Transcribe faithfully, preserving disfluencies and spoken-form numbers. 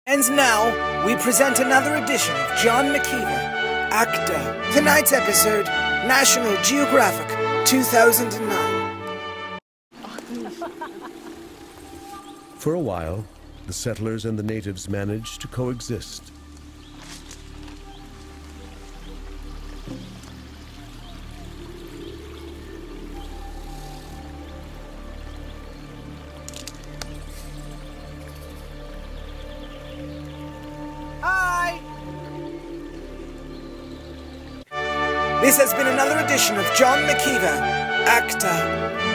And now, we present another edition of John McKeever, actor. Tonight's episode, National Geographic, two thousand nine. For a while, the settlers and the natives managed to coexist. Hi! This has been another edition of John McKeever, actor.